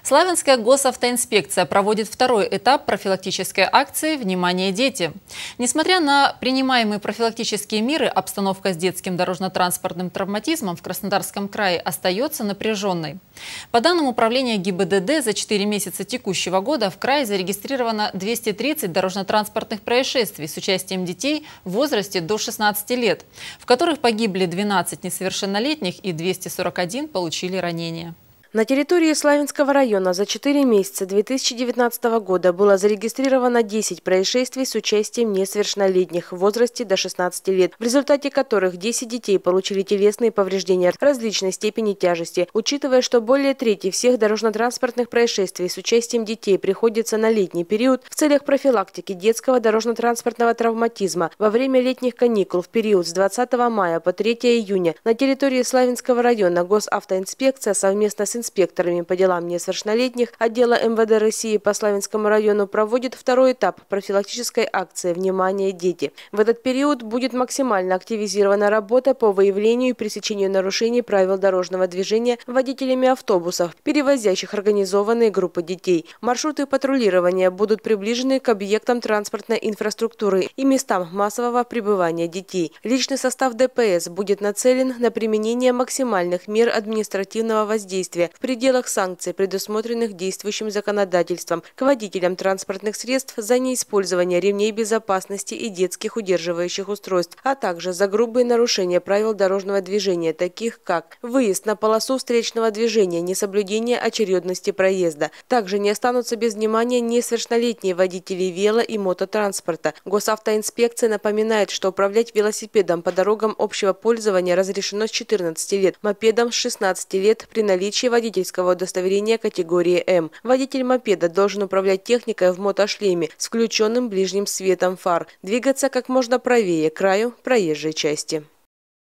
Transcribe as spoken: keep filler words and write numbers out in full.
Славянская госавтоинспекция проводит второй этап профилактической акции «Внимание, дети!». Несмотря на принимаемые профилактические меры, обстановка с детским дорожно-транспортным травматизмом в Краснодарском крае остается напряженной. По данным управления ГИБДД, за четыре месяца текущего года в крае зарегистрировано двести тридцать дорожно-транспортных происшествий с участием детей в возрасте до шестнадцати лет, в которых погибли двенадцать несовершеннолетних и двести сорок один получили ранения. На территории Славянского района за четыре месяца две тысячи девятнадцатого года было зарегистрировано десять происшествий с участием несовершеннолетних в возрасте до шестнадцати лет, в результате которых десять детей получили телесные повреждения различной степени тяжести. Учитывая, что более трети всех дорожно-транспортных происшествий с участием детей приходится на летний период, в целях профилактики детского дорожно-транспортного травматизма во время летних каникул в период с двадцатого мая по третьего июня на территории Славянского района госавтоинспекция совместно с инспекторами по делам несовершеннолетних отдела эм вэ дэ России по Славянскому району проводит второй этап профилактической акции «Внимание, дети!». В этот период будет максимально активизирована работа по выявлению и пресечению нарушений правил дорожного движения водителями автобусов, перевозящих организованные группы детей. Маршруты патрулирования будут приближены к объектам транспортной инфраструктуры и местам массового пребывания детей. Личный состав дэ пэ эс будет нацелен на применение максимальных мер административного воздействия в пределах санкций, предусмотренных действующим законодательством, к водителям транспортных средств за неиспользование ремней безопасности и детских удерживающих устройств, а также за грубые нарушения правил дорожного движения, таких как выезд на полосу встречного движения, несоблюдение очередности проезда. Также не останутся без внимания несовершеннолетние водители вело- и мототранспорта. Госавтоинспекция напоминает, что управлять велосипедом по дорогам общего пользования разрешено с четырнадцати лет, мопедом с шестнадцати лет при наличии водительского удостоверения категории эм. Водитель мопеда должен управлять техникой в мотошлеме с включенным ближним светом фар, двигаться как можно правее к краю проезжей части.